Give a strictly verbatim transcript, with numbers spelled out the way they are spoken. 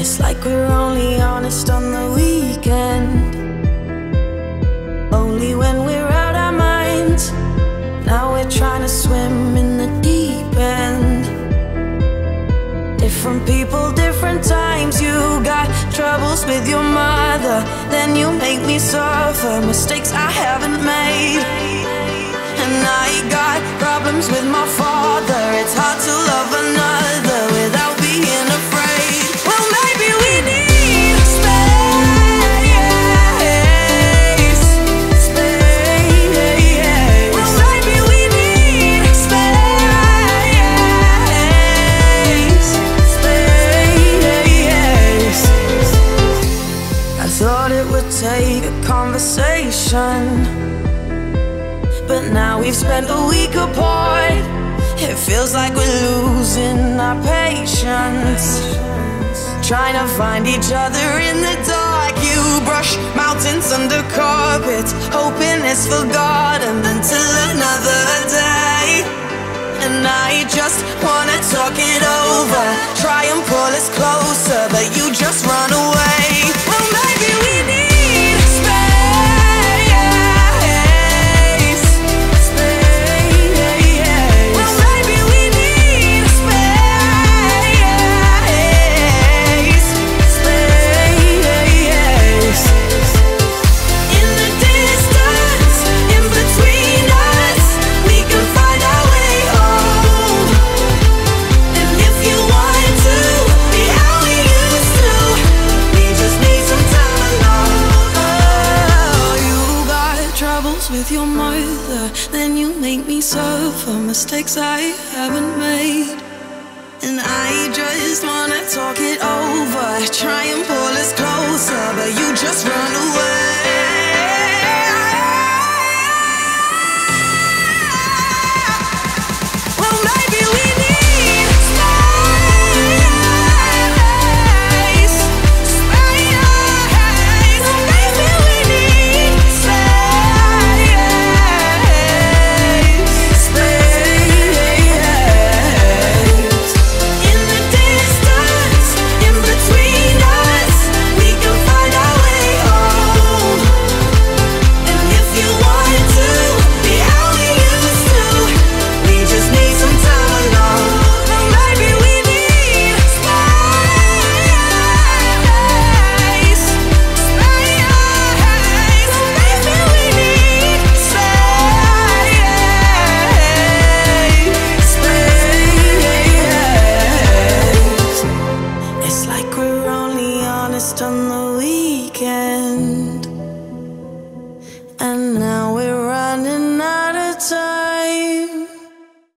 It's like we're only honest on the weekend, only when we're out our minds. Now we're trying to swim in the deep end. Different people, different times. You got troubles with your mother, then you make me suffer mistakes I haven't made. And I got problems with my father. It's hard to love another without being afraid. Well, maybe we need space, space. Well, maybe we need space, space. I thought it would take a conversation, but now we've spent a week apart. It feels like we're losing our patience, trying to find each other in the dark. You brush mountains under carpets, hoping it's forgotten until another day. And I just wanna talk it over, try and pull us closer, but you just run away. Well, maybe we need with your mother, then you make me suffer mistakes I haven't made. And I just wanna talk it over, try and pull us closer, but you just run away. Well, maybe we need space, space. Well, maybe we need space, space. In the distance, in between us, we can find our way home. And if you want to be how we used to, we just need some time alone. Well, maybe we need space, space. Well, maybe we need space, space. It's like we're only honest on the weekend, and now we're running out of time.